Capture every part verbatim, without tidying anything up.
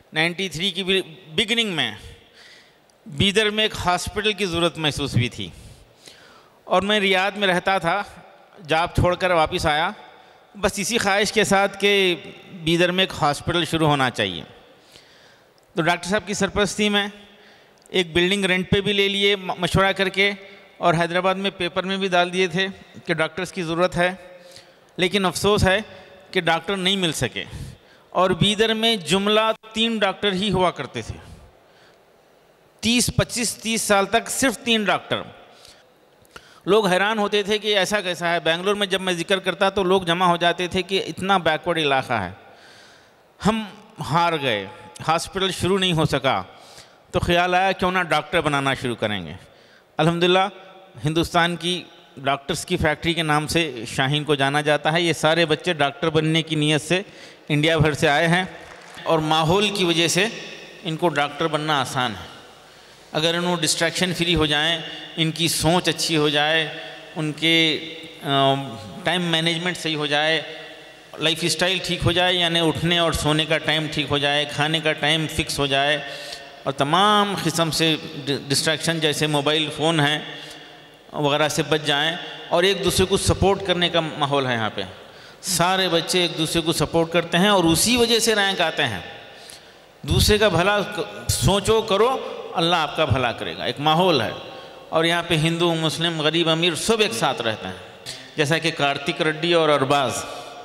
तिरानवे की बिगिनिंग में बीदर में एक हॉस्पिटल की ज़रूरत महसूस हुई थी और मैं रियाद में रहता था, जॉब छोड़कर वापस आया बस इसी ख्वाहिश के साथ कि बीदर में एक हॉस्पिटल शुरू होना चाहिए। तो डॉक्टर साहब की सरपरस्ती में एक बिल्डिंग रेंट पे भी ले लिए मशवरा करके, और हैदराबाद में पेपर में भी डाल दिए थे कि डॉक्टर्स की ज़रूरत है, लेकिन अफसोस है कि डॉक्टर नहीं मिल सके। और बीदर में जुमला तीन डॉक्टर ही हुआ करते थे, तीस पच्चीस तीस साल तक सिर्फ तीन डॉक्टर। लोग हैरान होते थे कि ऐसा कैसा है। बेंगलोर में जब मैं जिक्र करता तो लोग जमा हो जाते थे कि इतना बैकवर्ड इलाका है। हम हार गए, हॉस्पिटल शुरू नहीं हो सका, तो ख्याल आया क्यों ना डॉक्टर बनाना शुरू करेंगे। अल्हम्दुलिल्लाह हिंदुस्तान की डॉक्टर्स की फैक्ट्री के नाम से शाहीन को जाना जाता है। ये सारे बच्चे डॉक्टर बनने की नीयत से इंडिया भर से आए हैं और माहौल की वजह से इनको डॉक्टर बनना आसान है। अगर इन्होंने डिस्ट्रैक्शन फ्री हो जाएं, इनकी सोच अच्छी हो जाए, उनके टाइम मैनेजमेंट सही हो जाए, लाइफ स्टाइल ठीक हो जाए, यानी उठने और सोने का टाइम ठीक हो जाए, खाने का टाइम फिक्स हो जाए, और तमाम किस्म से डिस्ट्रैक्शन जैसे मोबाइल फ़ोन हैं वगैरह से बच जाएं, और एक दूसरे को सपोर्ट करने का माहौल है। यहाँ पे सारे बच्चे एक दूसरे को सपोर्ट करते हैं और उसी वजह से रैंक आते हैं। दूसरे का भला सोचो करो, अल्लाह आपका भला करेगा, एक माहौल है। और यहाँ पे हिंदू मुस्लिम गरीब अमीर सब एक साथ रहते हैं। जैसा कि कार्तिक रेड्डी और अरबाज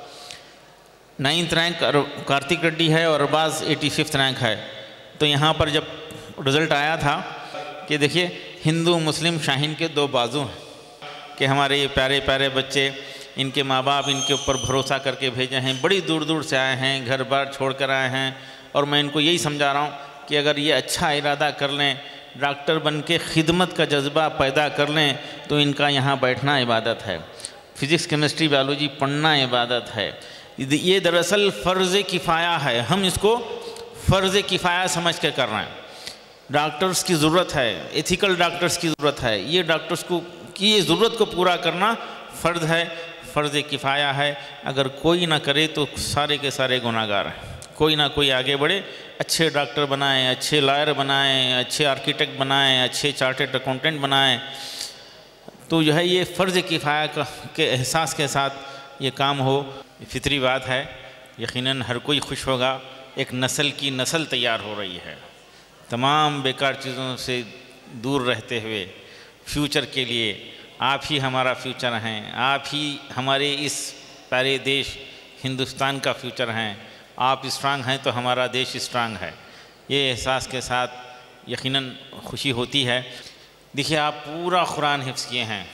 नाइन्थ रैंक कार्तिक रेड्डी है और अरबाज एटी फिफ्थ रैंक है। तो यहाँ पर जब रिज़ल्ट आया था कि देखिए हिंदू मुस्लिम शाहीन के दो बाजू हैं कि हमारे ये प्यारे प्यारे बच्चे, इनके माँ बाप इनके ऊपर भरोसा करके भेजे हैं, बड़ी दूर दूर से आए हैं, घर बार छोड़ कर आए हैं, और मैं इनको यही समझा रहा हूँ कि अगर ये अच्छा इरादा कर लें, डॉक्टर बन के खिदमत का जज्बा पैदा कर लें, तो इनका यहाँ बैठना इबादत है। फ़िज़िक्स केमिस्ट्री बायोलॉजी पढ़ना इबादत है। ये दरअसल फ़र्ज़ किफ़ाया है, हम इसको फ़र्ज़ किफ़ाया समझ के कर रहे हैं। डॉक्टर्स की ज़रूरत है, एथिकल डॉक्टर्स की ज़रूरत है। ये डॉक्टर्स को की ये ज़रूरत को पूरा करना फ़र्ज़ है, फ़र्ज़ किफ़ाया है। अगर कोई ना करे तो सारे के सारे गुनाहगार हैं। कोई ना कोई आगे बढ़े, अच्छे डॉक्टर बनाएं, अच्छे लॉयर बनाएं, अच्छे आर्किटेक्ट बनाएं, अच्छे चार्टर्ड अकाउंटेंट बनाएं, तो जो है ये फ़र्ज़ किफ़ाया का के एहसास के साथ ये काम हो। फितरी बात है, यकीनन हर कोई खुश होगा। एक नस्ल की नस्ल तैयार हो रही है, तमाम बेकार चीज़ों से दूर रहते हुए फ्यूचर के लिए। आप ही हमारा फ्यूचर हैं, आप ही हमारे इस प्यारे देश हिंदुस्तान का फ्यूचर हैं। आप स्ट्रांग हैं तो हमारा देश स्ट्रांग है। ये एहसास के साथ यकीनन खुशी होती है। देखिए आप पूरा कुरान हिफ्ज़ किए हैं,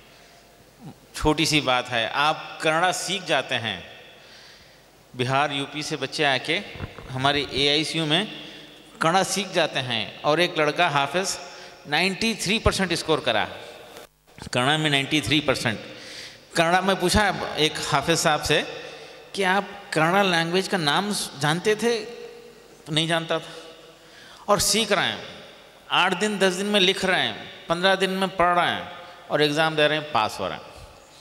छोटी सी बात है, आप कन्नड़ा सीख जाते हैं। बिहार यूपी से बच्चे आके हमारे ए आई सी यू में कन्नड़ा सीख जाते हैं, और एक लड़का हाफिज़ तिरानवे परसेंट स्कोर करा कन्नड़ा में, तिरानवे परसेंट। कन्नड़ा में पूछा एक हाफिज़ साहब से कि आप कन्नड़ा लैंग्वेज का नाम जानते थे? तो नहीं जानता था, और सीख रहे हैं। आठ दिन दस दिन में लिख रहे हैं, पंद्रह दिन में पढ़ रहे हैं, और एग्ज़ाम दे रहे हैं, पास हो रहे हैं।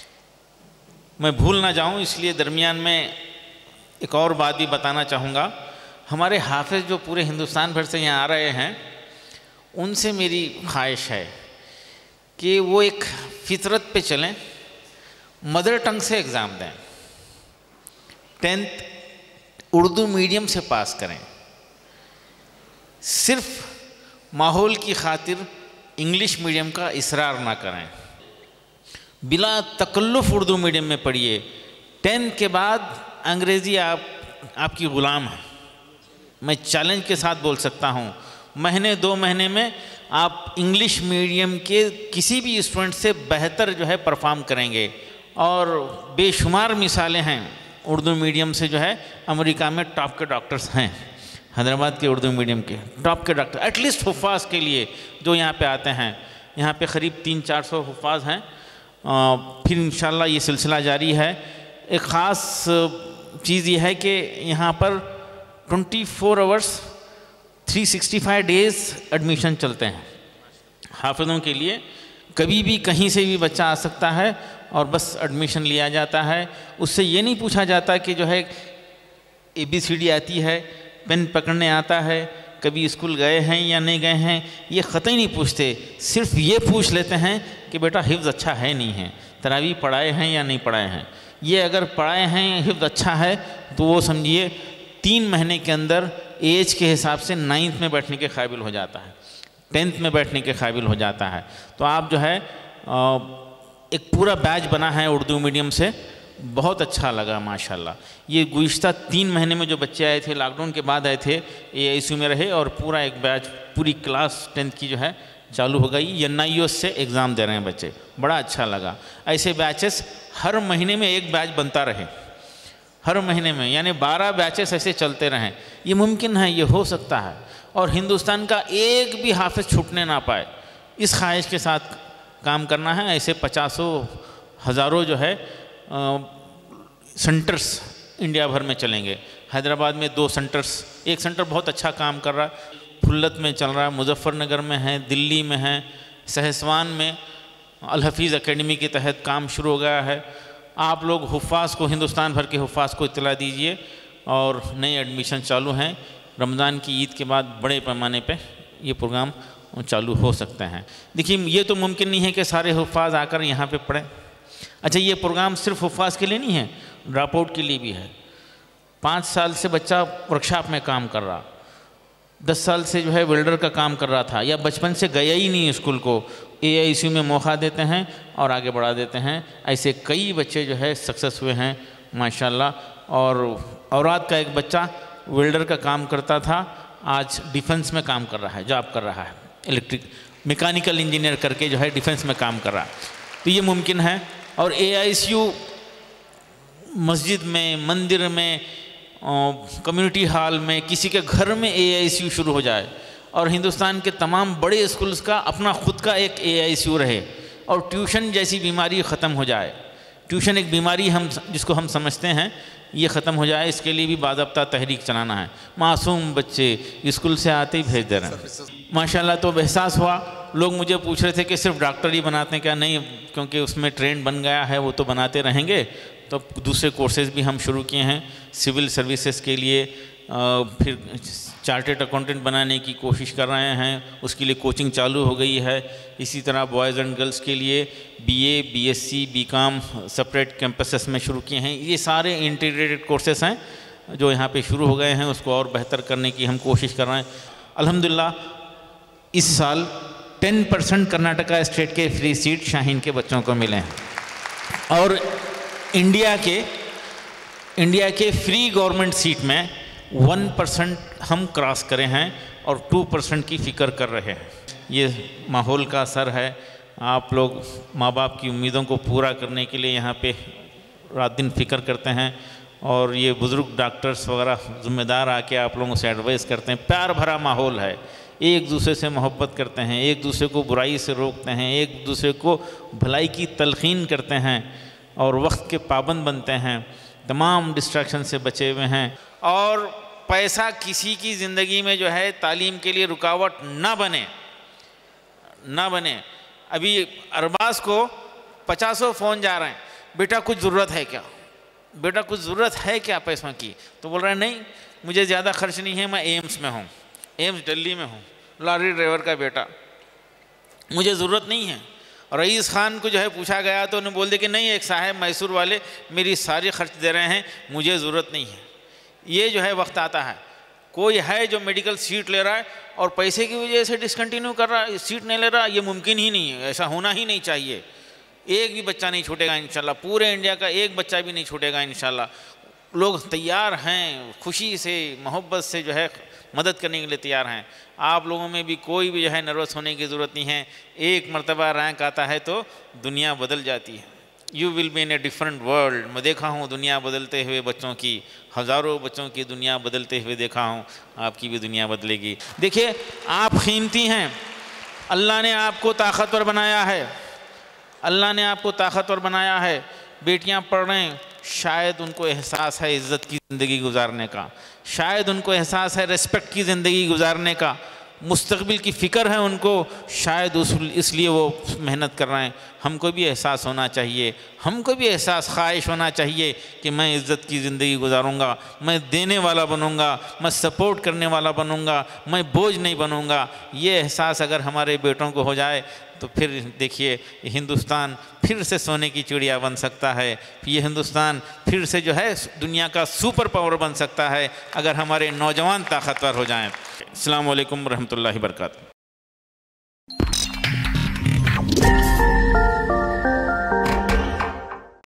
मैं भूल ना जाऊं इसलिए दरमियान में एक और बात भी बताना चाहूँगा। हमारे हाफिज़ जो पूरे हिंदुस्तान भर से यहाँ आ रहे हैं, उनसे मेरी ख्वाहिश है कि वो एक फितरत पे चलें, मदर टंग से एग्ज़ाम दें, टेंथ उर्दू मीडियम से पास करें। सिर्फ माहौल की खातिर इंग्लिश मीडियम का इसरार ना करें, बिला तकल्लुफ़ उर्दू मीडियम में पढ़िए। टेंथ के बाद अंग्रेज़ी आप आपकी ग़ुलाम है। मैं चैलेंज के साथ बोल सकता हूँ, महीने दो महीने में आप इंग्लिश मीडियम के किसी भी स्टूडेंट से बेहतर जो है परफॉर्म करेंगे। और बेशुमार मिसालें हैं उर्दू मीडियम से, जो है अमेरिका में टॉप के डॉक्टर्स हैं, हैदराबाद के उर्दू मीडियम के टॉप के डॉक्टर, एटलीस्ट हुफ़ाज़ के लिए जो यहाँ पे आते हैं। यहाँ पे क़रीब तीन चार सौ हुफ़ाज़ हैं। फिर इंशाल्लाह ये सिलसिला जारी है। एक ख़ास चीज़ ये है कि यहाँ पर twenty four hours three sixty five days admission चलते हैं हाफिज़ों के लिए। कभी भी कहीं से भी बच्चा आ सकता है और बस एडमिशन लिया जाता है। उससे ये नहीं पूछा जाता कि जो है ए बी सी डी आती है पेन पकड़ने आता है, कभी स्कूल गए हैं या नहीं गए हैं, ये ख़त ही नहीं पूछते। सिर्फ ये पूछ लेते हैं कि बेटा हिफ्ज़ अच्छा है नहीं है, तरावी पढ़ाए हैं या नहीं पढ़ाए हैं। ये अगर पढ़ाए हैं, हिफ्ज़ अच्छा है, तो वो समझिए तीन महीने के अंदर एज के हिसाब से नाइन्थ में बैठने के काबिल हो जाता है, टेंथ में बैठने के काबिल हो जाता है। तो आप जो है एक पूरा बैच बना है उर्दू मीडियम से, बहुत अच्छा लगा माशाल्लाह। ये गुज़िश्ता तीन महीने में जो बच्चे आए थे, लॉकडाउन के बाद आए थे, ए आई सी यू में रहे और पूरा एक बैच पूरी क्लास टेंथ की जो है चालू हो गई। एन आई ओ से एग्ज़ाम दे रहे हैं बच्चे, बड़ा अच्छा लगा। ऐसे बैचेस हर महीने में एक बैच बनता रहे, हर महीने में, यानी बारह बैचेस ऐसे चलते रहें। ये मुमकिन है, ये हो सकता है। और हिंदुस्तान का एक भी हाफिज़ छूटने ना पाए, इस ख्वाहिश के साथ काम करना है। ऐसे पचासों हज़ारों जो है सेंटर्स इंडिया भर में चलेंगे। हैदराबाद में दो सेंटर्स, एक सेंटर बहुत अच्छा काम कर रहा है, फुल्लत में चल रहा है, मुजफ्फरनगर में है, दिल्ली में है, सहसवान में अल हफीज़ एकेडमी के तहत काम शुरू हो गया है। आप लोग हुफ़ाज़ को, हिंदुस्तान भर के हुफ़ाज़ को इत्तला दीजिए और नए एडमिशन चालू हैं। रमज़ान की ईद के बाद बड़े पैमाने पे ये प्रोग्राम चालू हो सकते हैं। देखिए, ये तो मुमकिन नहीं है कि सारे हुफ़ाज़ आकर यहाँ पे पढ़ें। अच्छा, ये प्रोग्राम सिर्फ हुफ़ाज़ के लिए नहीं है, ड्रॉप आउट के लिए भी है। पाँच साल से बच्चा वर्कशॉप में काम कर रहा, दस साल से जो है वेल्डर का काम कर रहा था, या बचपन से गया ही नहीं स्कूल को, ए आई सी यू में मौका देते हैं और आगे बढ़ा देते हैं। ऐसे कई बच्चे जो है सक्सेस हुए हैं माशाल्लाह। और औरात का एक बच्चा वेल्डर का काम करता था, आज डिफेंस में काम कर रहा है, जॉब कर रहा है, इलेक्ट्रिक मैकेनिकल इंजीनियर करके जो है डिफेंस में काम कर रहा है। तो ये मुमकिन है। और ए आई सी यू मस्जिद में, मंदिर में, कम्युनिटी हॉल में, किसी के घर में ए आई सी यू शुरू हो जाए और हिंदुस्तान के तमाम बड़े स्कूल्स का अपना खुद का एक ए आई सी यू रहे और ट्यूशन जैसी बीमारी ख़त्म हो जाए। ट्यूशन एक बीमारी हम जिसको हम समझते हैं, ये ख़त्म हो जाए, इसके लिए भी बाज़ाब्ता तहरीक चलाना है। मासूम बच्चे स्कूल से आते ही भेज दे रहे हैं माशाल्लाह। तो एहसास हुआ, लोग मुझे पूछ रहे थे कि सिर्फ डॉक्टर ही बनाते हैं क्या? नहीं, क्योंकि उसमें ट्रेंड बन गया है, वो तो बनाते रहेंगे। तो दूसरे कोर्सेज़ भी हम शुरू किए हैं सिविल सर्विसेज के लिए, आ, फिर चार्टेड अकाउंटेंट बनाने की कोशिश कर रहे हैं, उसके लिए कोचिंग चालू हो गई है। इसी तरह बॉयज़ एंड गर्ल्स के लिए BA, BSc, BCom separate campuses में शुरू किए हैं। ये सारे इंटीग्रेटेड कोर्सेस हैं जो यहाँ पे शुरू हो गए हैं, उसको और बेहतर करने की हम कोशिश कर रहे हैं। अल्हम्दुलिल्लाह इस साल टेन परसेंट कर्नाटका स्टेट के फ्री सीट शाहीन के बच्चों को मिले हैं और इंडिया के इंडिया के फ्री गवर्नमेंट सीट में वन परसेंट हम क्रॉस करे हैं और टू परसेंट की फ़िक्र कर रहे हैं। ये माहौल का असर है। आप लोग माँ बाप की उम्मीदों को पूरा करने के लिए यहाँ पे रात दिन फ़िक्र करते हैं और ये बुज़ुर्ग डॉक्टर्स वगैरह ज़िम्मेदार आके आप लोगों से एडवाइस करते हैं। प्यार भरा माहौल है, एक दूसरे से मोहब्बत करते हैं, एक दूसरे को बुराई से रोकते हैं, एक दूसरे को भलाई की तलक़ीन करते हैं और वक्त के पाबंद बनते हैं, तमाम डिस्ट्रैक्शन से बचे हुए हैं। और पैसा किसी की ज़िंदगी में जो है तालीम के लिए रुकावट ना बने, ना बने। अभी अरबाज को पचासों फ़ोन जा रहे हैं, बेटा कुछ ज़रूरत है क्या, बेटा कुछ ज़रूरत है क्या पैसों की? तो बोल रहे हैं नहीं, मुझे ज़्यादा खर्च नहीं है, मैं एम्स में हूँ, एम्स दिल्ली में हूँ, लॉरी ड्राइवर का बेटा, मुझे ज़रूरत नहीं है। रईस खान को जो है पूछा गया तो उन्होंने बोल दिया कि नहीं, एक साहब मैसूर वाले मेरी सारी खर्च दे रहे हैं, मुझे ज़रूरत नहीं है। ये जो है वक्त आता है, कोई है जो मेडिकल सीट ले रहा है और पैसे की वजह से डिसकंटिन्यू कर रहा है, सीट नहीं ले रहा, ये मुमकिन ही नहीं है, ऐसा होना ही नहीं चाहिए। एक भी बच्चा नहीं छूटेगा इंशाल्लाह, पूरे इंडिया का एक बच्चा भी नहीं छूटेगा इंशाल्लाह। लोग तैयार हैं, खुशी से, मोहब्बत से जो है मदद करने के लिए तैयार हैं। आप लोगों में भी कोई भी जो है नर्वस होने की ज़रूरत नहीं है। एक मरतबा रैंक आता है तो दुनिया बदल जाती है। You will be in a different world. मैं देखा हूँ दुनिया बदलते हुए बच्चों की, हज़ारों बच्चों की दुनिया बदलते हुए देखा हूँ, आपकी भी दुनिया बदलेगी। देखिए, आप कीमती हैं, अल्लाह ने आपको ताकतवर बनाया है, अल्लाह ने आपको ताकतवर बनाया है। बेटियाँ पढ़ रहे हैं, शायद उनको एहसास है इज़्ज़त की ज़िंदगी गुजारने का, शायद उनको एहसास है रिस्पेक्ट की ज़िंदगी गुजारने का। मुस्तकबिल की फ़िक्र है उनको, शायद उस इसलिए वो मेहनत कर रहे हैं। हमको भी एहसास होना चाहिए, हमको भी एहसास ख्वाहिश होना चाहिए कि मैं इज़्ज़त की ज़िंदगी गुजारूँगा, मैं देने वाला बनूँगा, मैं सपोर्ट करने वाला बनूँगा, मैं बोझ नहीं बनूँगा। ये एहसास अगर हमारे बेटों को हो जाए तो फिर देखिए हिंदुस्तान फिर से सोने की चिड़िया बन सकता है। ये हिंदुस्तान फिर से जो है दुनिया का सुपर पावर बन सकता है अगर हमारे नौजवान ताकतवर हो जाएं। अस्सलाम वालेकुम रहमतुल्लाहि व बरकातहू।